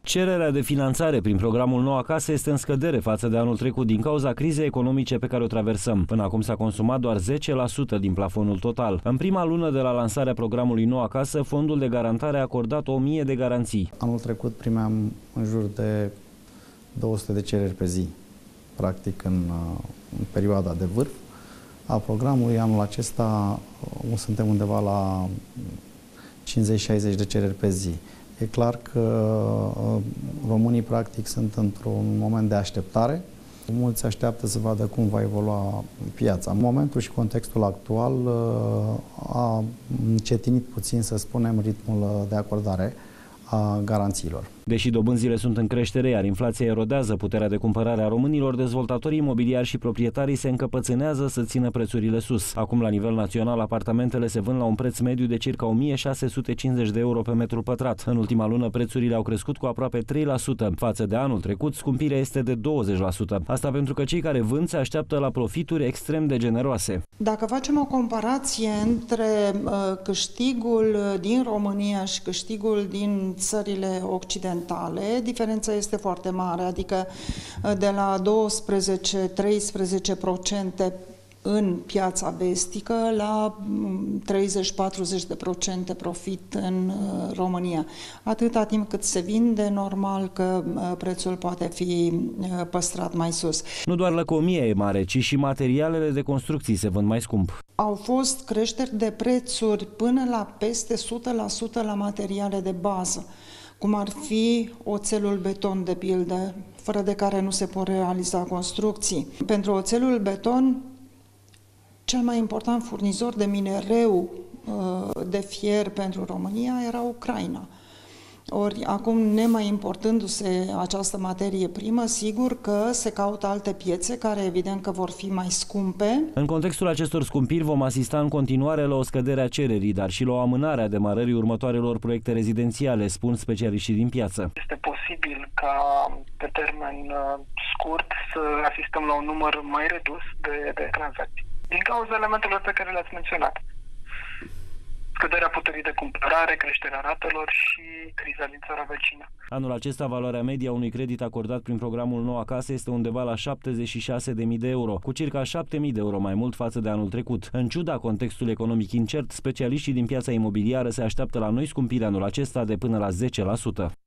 Cererea de finanțare prin programul Noua Casă este în scădere față de anul trecut din cauza crizei economice pe care o traversăm. Până acum s-a consumat doar 10% din plafonul total. În prima lună de la lansarea programului Noua Casă, Fondul de Garantare a acordat 1000 de garanții. Anul trecut primeam în jur de 200 de cereri pe zi, practic în perioada de vârf a programului. Anul acesta suntem undeva la 50-60 de cereri pe zi. E clar că românii practic sunt într-un moment de așteptare. Mulți așteaptă să vadă cum va evolua piața. În momentul și contextul actual a încetinit puțin, să spunem, ritmul de acordare a garanțiilor. Deși dobânzile sunt în creștere, iar inflația erodează puterea de cumpărare a românilor, dezvoltatorii imobiliari și proprietarii se încăpățânează să țină prețurile sus. Acum, la nivel național, apartamentele se vând la un preț mediu de circa 1650 de euro pe metru pătrat. În ultima lună, prețurile au crescut cu aproape 3%. Față de anul trecut, scumpirea este de 20%. Asta pentru că cei care vând se așteaptă la profituri extrem de generoase. Dacă facem o comparație între câștigul din România și câștigul din țările occidentale, diferența este foarte mare, adică de la 12-13% în piața vestică la 30-40% profit în România. Atâta timp cât se vinde, normal că prețul poate fi păstrat mai sus. Nu doar lăcomia e mare, ci și materialele de construcții se vând mai scump. Au fost creșteri de prețuri până la peste 100% la materiale de bază, cum ar fi oțelul beton, de pildă, fără de care nu se pot realiza construcții. Pentru oțelul beton, cel mai important furnizor de minereu de fier pentru România era Ucraina. Ori acum, nemai importându-se această materie primă, sigur că se caută alte piețe care evident că vor fi mai scumpe. În contextul acestor scumpiri vom asista în continuare la o scădere a cererii, dar și la o amânare a demarării următoarelor proiecte rezidențiale, spun specialiștii din piață. Este posibil ca pe termen scurt să asistăm la un număr mai redus de tranzacții, din cauza elementelor pe care le-ați menționat. Scăderea puterii de cumpărare, creșterea ratelor și criza din țara vecină. Anul acesta, valoarea medie a unui credit acordat prin programul Noua Casă este undeva la 76.000 de euro, cu circa 7.000 de euro mai mult față de anul trecut. În ciuda contextului economic incert, specialiștii din piața imobiliară se așteaptă la noi scumpiri anul acesta de până la 10%.